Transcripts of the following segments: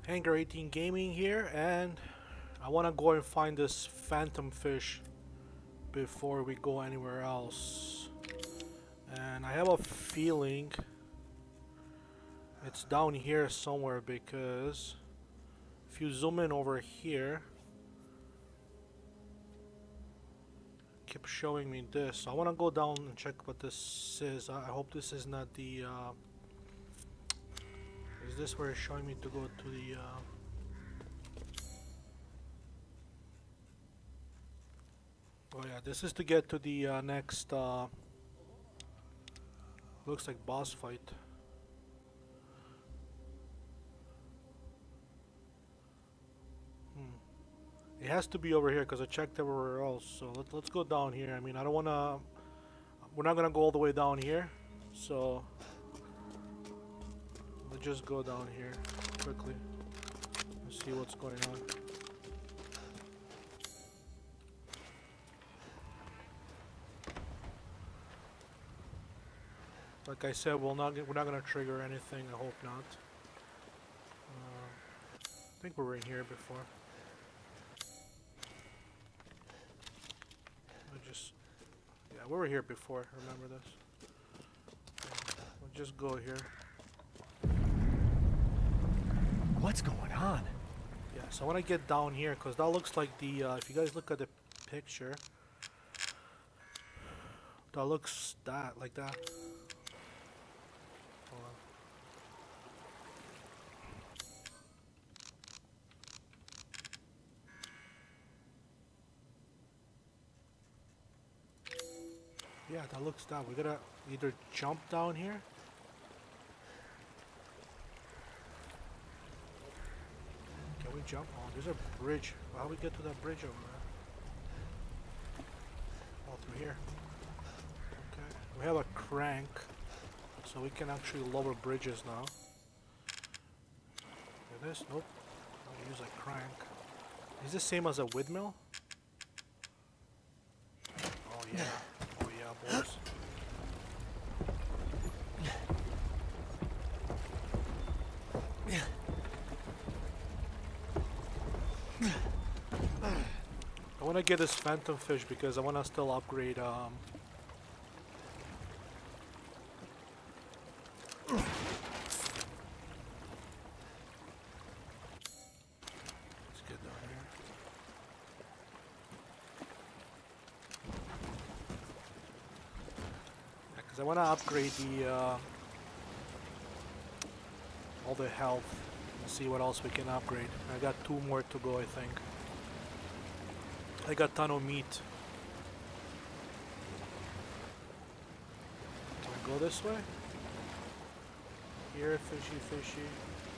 Hangar 18 Gaming here, and I want to go and find this phantom fish before we go anywhere else. And I have a feeling it's down here somewhere, because if you zoom in over here, it keeps showing me this. So I want to go down and check what this is. I hope this is not the is this where it's showing me to go to the oh yeah, this is to get to the next looks like boss fight. It has to be over here because I checked everywhere else. So let's go down here. I mean, I don't want to, we're not going to go all the way down here. So let's just go down here quickly and see what's going on. Like I said, we're not going to trigger anything. I hope not. I think we were in here before. Yeah, we were here before. Remember this? We'll just go here. What's going on? Yeah, so I want to get down here because that looks like the. If you guys look at the picture, that looks like that. Hold on. Yeah, that looks down. We gotta either jump down here. Can we jump? Oh, there's a bridge. How do we get to that bridge over there? Oh, through here. Okay. We have a crank, so we can actually lower bridges now. It is? Nope. We use a crank. Is this same as a windmill? Oh yeah. Boys. I want to get this phantom fish because I want to still upgrade I want to upgrade the all the health and see what else we can upgrade. I got 2 more to go, I think. I got a ton of meat. Can I go this way? Here, fishy, fishy.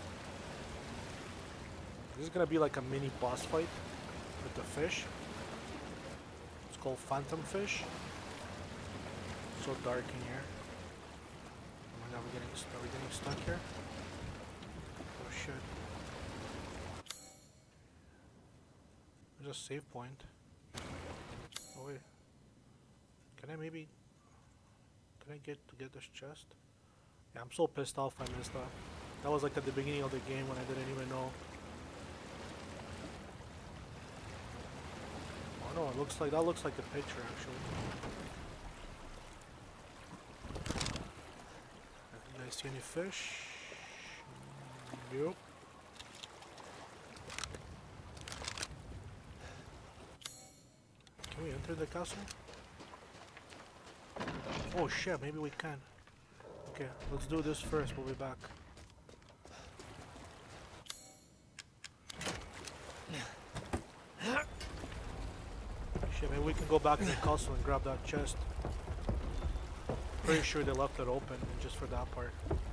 This is gonna be like a mini boss fight with the fish. It's called phantom fish. So dark in here. Oh my god, are we getting stuck here? Oh shit. There's a save point. Oh wait. Can I get this chest? Yeah, I'm so pissed off I missed that. That was like at the beginning of the game when I didn't even know. Oh no, it looks like that looks like the picture actually. See any fish? Nope. Can we enter the castle? Oh shit, maybe we can. Okay, let's do this first, we'll be back. Shit, maybe we can go back in the castle and grab that chest. Pretty sure they left it open just for that part.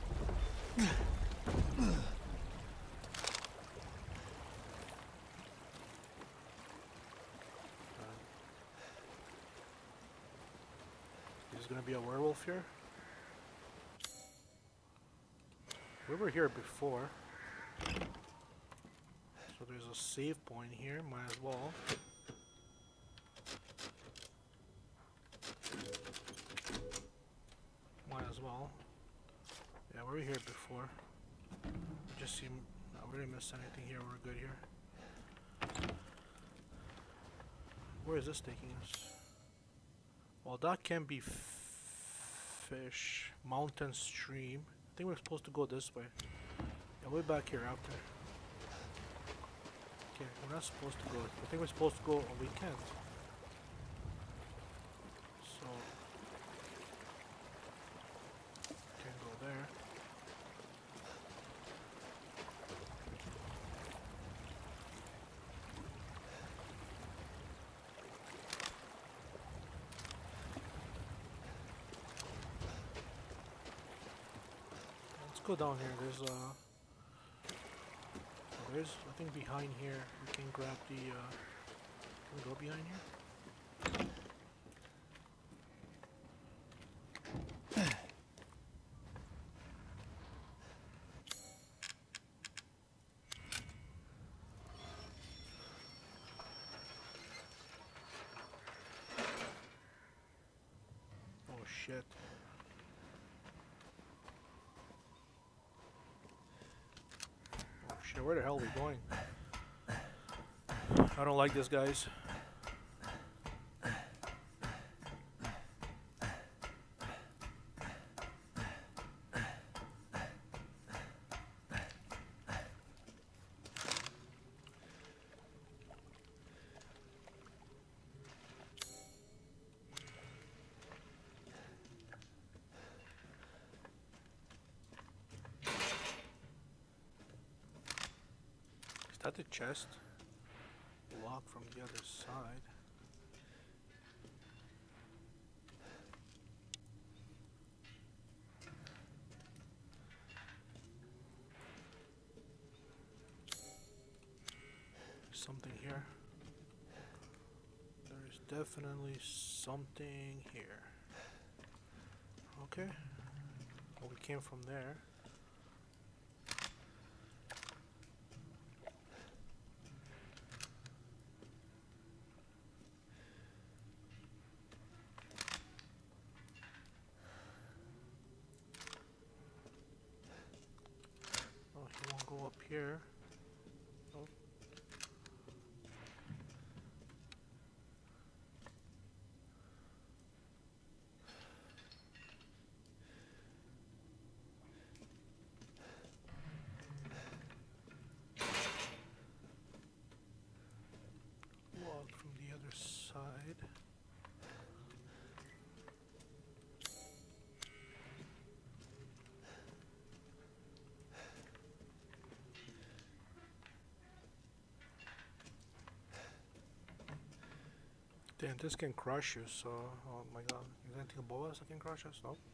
There's gonna be a werewolf here. We were here before, so there's a save point here. Might as well. Might as well. Yeah, we were here before. Just seem We didn't miss anything here. We're good here. Where is this taking us? Well, that can be fish. Mountain stream. I think we're supposed to go this way. Yeah, way back here after. Okay, we're not supposed to go. I think we're supposed to go, and we can't. So, can't go there. Let's go down here. There's I think behind here we can grab the can we go behind here? Oh shit. Where the hell are we going? I don't like this, guys. Is that the chest? Lock from the other side. Something here. There is definitely something here. Okay. Well, we came from there. Here. Oh. Walk from the other side. Damn, this can crush you, so... Oh my god. Is there anything above us that can crush us? Nope.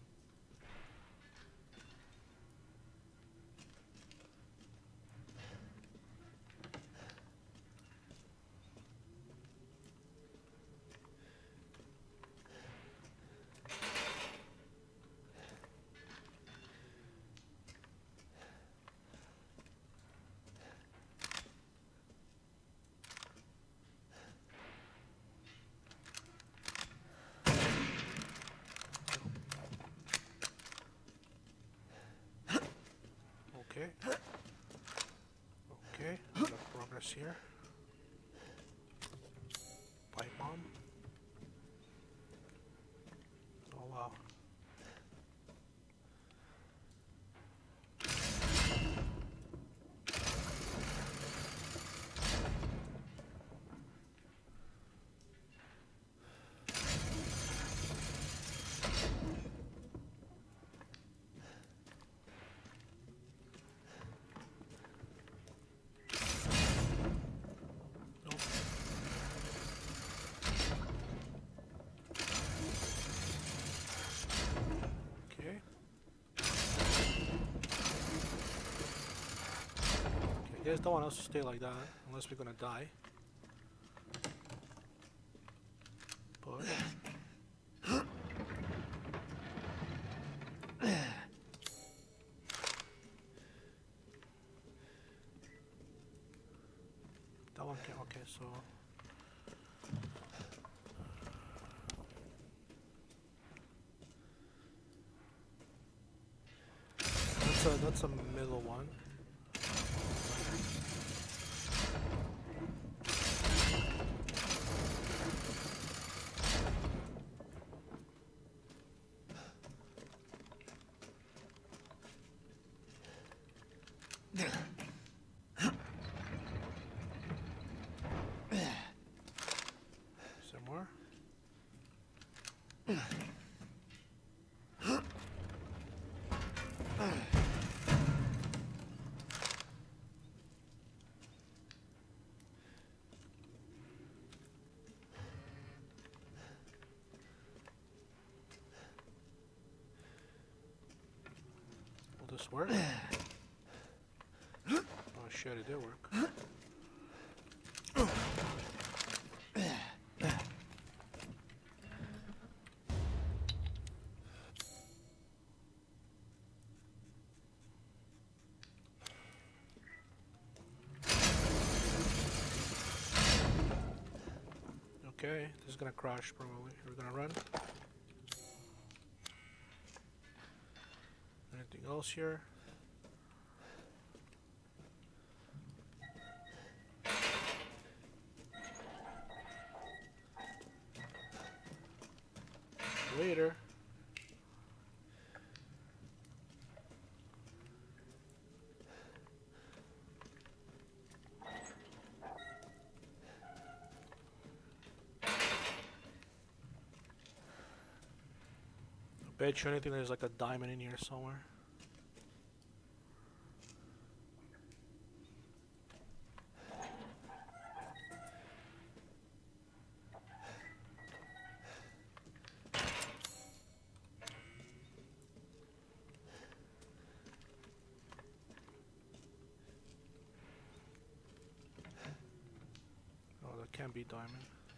Okay. Okay, a lot of progress here. Pipe bomb. Oh wow. I guess don't want us to stay like that unless we're gonna die. But that one can okay, so that's a middle one. Some more. Will this work? Oh shit, it did work. Okay, this is gonna crash probably. We're gonna run. Anything else here? Later. I bet you anything there's like a diamond in here somewhere. Oh, that can't be diamond.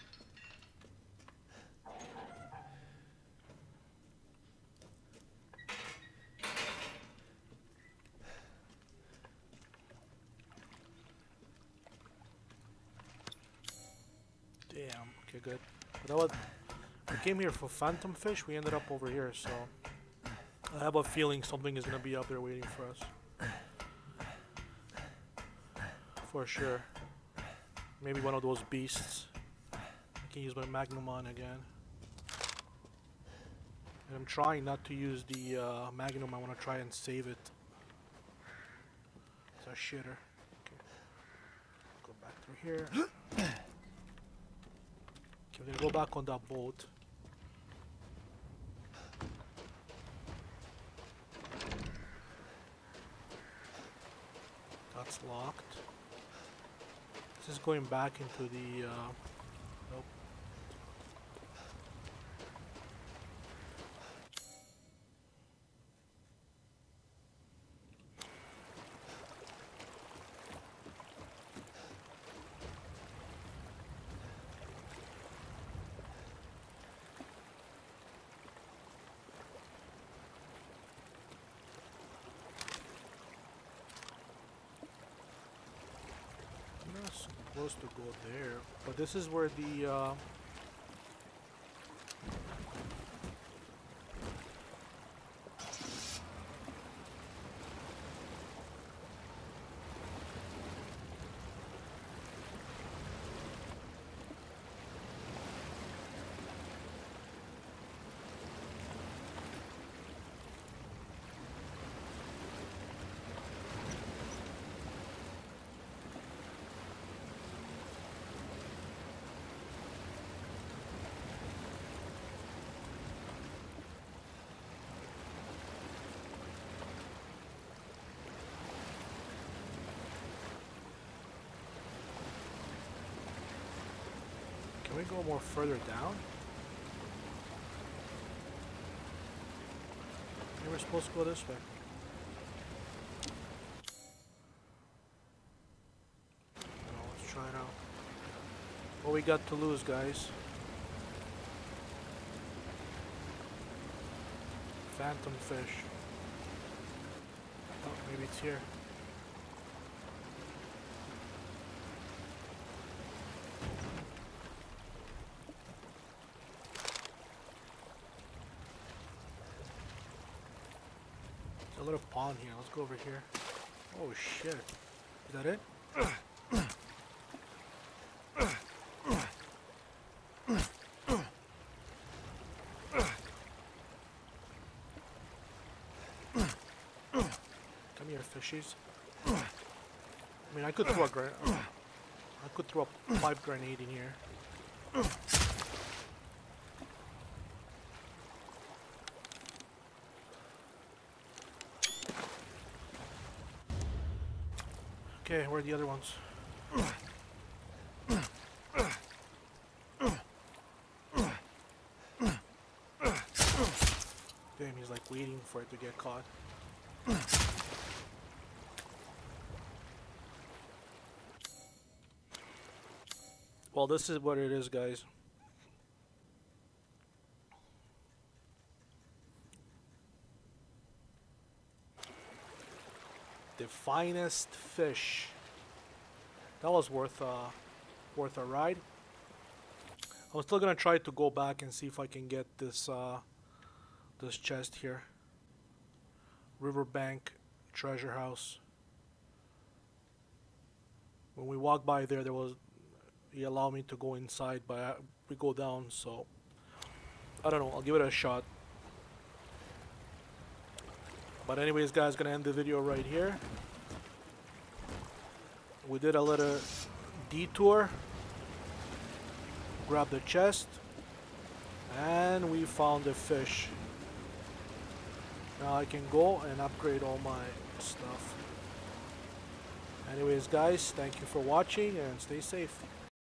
Damn, okay, good. You know what? We came here for phantom fish, we ended up over here, so I have a feeling something is gonna be up there waiting for us. For sure. Maybe one of those beasts. I can use my magnum on again. And I'm trying not to use the magnum, I want to try and save it. It's a shitter. Okay. Go back through here. Okay, we're gonna go back on that boat. That's locked. This is going back into the nope. Supposed to go there, but this is where the can we go more further down? Maybe we're supposed to go this way. No, let's try it out. What we got to lose, guys? Phantom fish. Oh, maybe it's here. There's a little pond here. Let's go over here. Oh shit. Is that it? Come here, fishies. I mean, I could throw a pipe grenade in here. Okay, where are the other ones? Damn, he's like waiting for it to get caught. Well, this is what it is, guys. The finest fish. That was worth a ride. I'm still gonna try to go back and see if I can get this this chest here. Riverbank treasure house. When we walked by there, he allowed me to go inside, but we go down, so I don't know. I'll give it a shot. But anyways, guys, gonna end the video right here. We did a little detour, grabbed the chest, and we found a fish. Now I can go and upgrade all my stuff. Anyways, guys, thank you for watching and stay safe.